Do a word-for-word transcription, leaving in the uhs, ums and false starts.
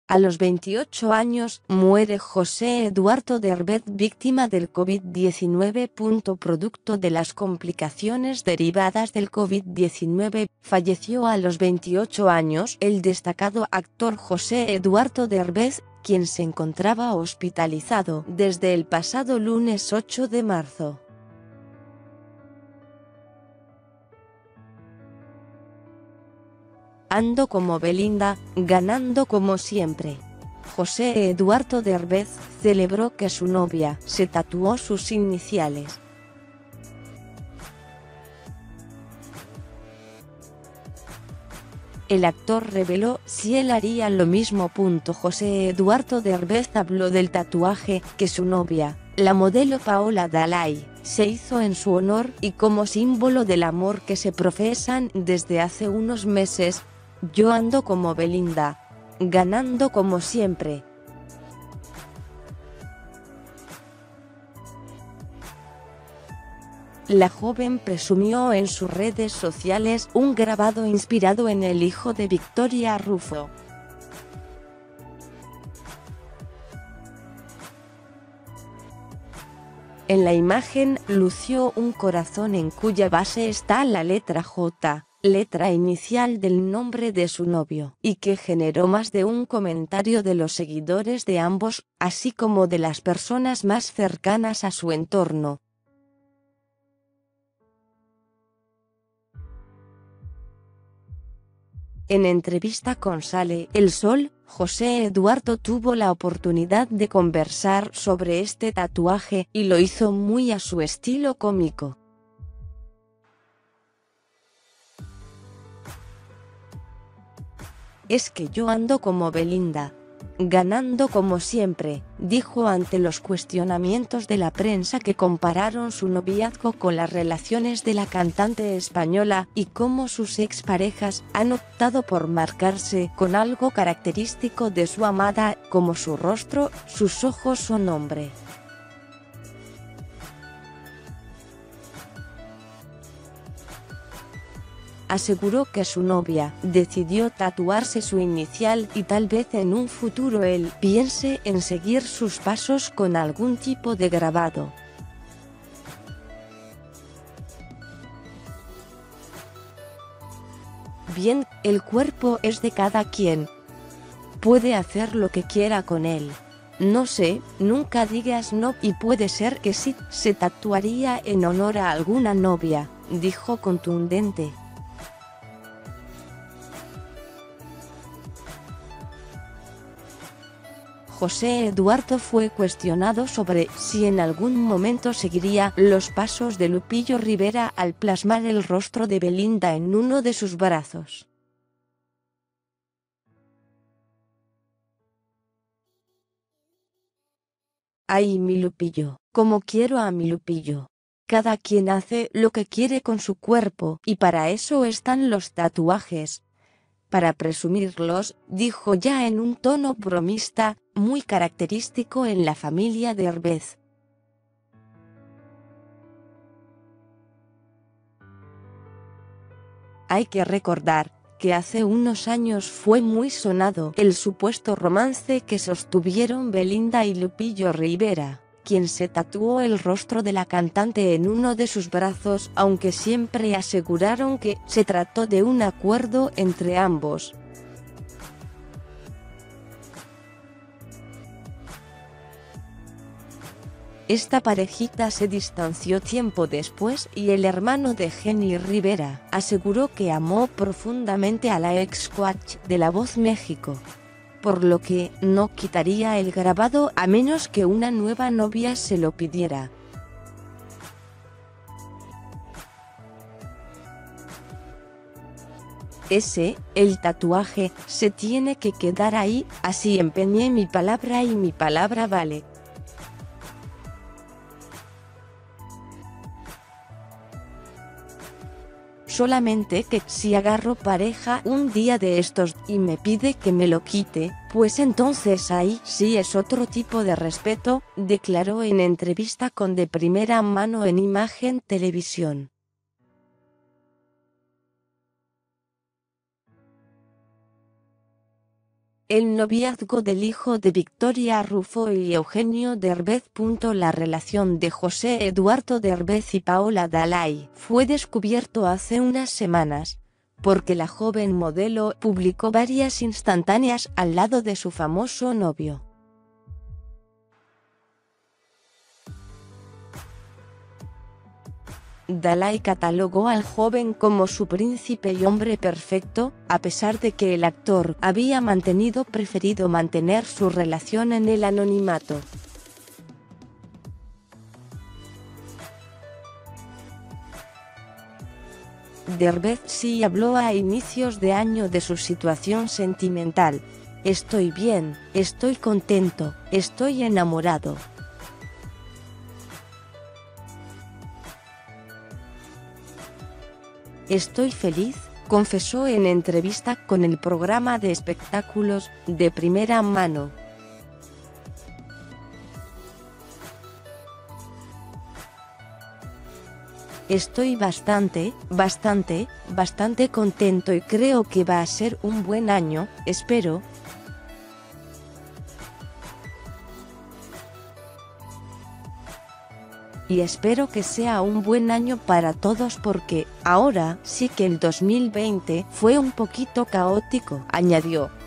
A los veintiocho años, muere José Eduardo Derbez víctima del COVID diecinueve. Producto de las complicaciones derivadas del COVID diecinueve, falleció a los veintiocho años el destacado actor José Eduardo Derbez, quien se encontraba hospitalizado desde el pasado lunes ocho de marzo. Ando como Belinda, ganando como siempre. José Eduardo Derbez celebró que su novia se tatuó sus iniciales. El actor reveló si él haría lo mismo. José Eduardo Derbez habló del tatuaje que su novia, la modelo Paola Dalai, se hizo en su honor y como símbolo del amor que se profesan desde hace unos meses. Yo ando como Belinda, ganando como siempre. La joven presumió en sus redes sociales un grabado inspirado en el hijo de Victoria Rufo. En la imagen lució un corazón en cuya base está la letra J, letra inicial del nombre de su novio, y que generó más de un comentario de los seguidores de ambos, así como de las personas más cercanas a su entorno. En entrevista con Sale el Sol, José Eduardo tuvo la oportunidad de conversar sobre este tatuaje y lo hizo muy a su estilo cómico. Es que yo ando como Belinda, ganando como siempre, dijo ante los cuestionamientos de la prensa que compararon su noviazgo con las relaciones de la cantante española y cómo sus exparejas han optado por marcarse con algo característico de su amada, como su rostro, sus ojos o nombre. Aseguró que su novia decidió tatuarse su inicial y tal vez en un futuro él piense en seguir sus pasos con algún tipo de grabado. Bien, el cuerpo es de cada quien. Puede hacer lo que quiera con él. No sé, nunca digas no y puede ser que sí, se tatuaría en honor a alguna novia, dijo contundente. José Eduardo fue cuestionado sobre si en algún momento seguiría los pasos de Lupillo Rivera al plasmar el rostro de Belinda en uno de sus brazos. Ay, mi Lupillo, como quiero a mi Lupillo. Cada quien hace lo que quiere con su cuerpo y para eso están los tatuajes. Para presumirlos, dijo ya en un tono bromista, muy característico en la familia Derbez. Hay que recordar que hace unos años fue muy sonado el supuesto romance que sostuvieron Belinda y Lupillo Rivera, quien se tatuó el rostro de la cantante en uno de sus brazos, aunque siempre aseguraron que se trató de un acuerdo entre ambos. Esta parejita se distanció tiempo después y el hermano de Jenny Rivera aseguró que amó profundamente a la ex coach de La Voz México, por lo que no quitaría el grabado a menos que una nueva novia se lo pidiera. Ese, el tatuaje, se tiene que quedar ahí, así empeñé mi palabra y mi palabra vale. Solamente que si agarro pareja un día de estos y me pide que me lo quite, pues entonces ahí sí es otro tipo de respeto, declaró en entrevista con De Primera Mano en Imagen Televisión. El noviazgo del hijo de Victoria Rufo y Eugenio Derbez. La relación de José Eduardo Derbez y Paola Dalai fue descubierto hace unas semanas, porque la joven modelo publicó varias instantáneas al lado de su famoso novio. Dalai catalogó al joven como su príncipe y hombre perfecto, a pesar de que el actor había mantenido preferido mantener su relación en el anonimato. Derbez sí habló a inicios de año de su situación sentimental. Estoy bien, estoy contento, estoy enamorado. Estoy feliz, confesó en entrevista con el programa de espectáculos De Primera Mano. Estoy bastante, bastante, bastante contento y creo que va a ser un buen año, espero. Y espero que sea un buen año para todos porque, ahora sí que el dos mil veinte fue un poquito caótico, añadió.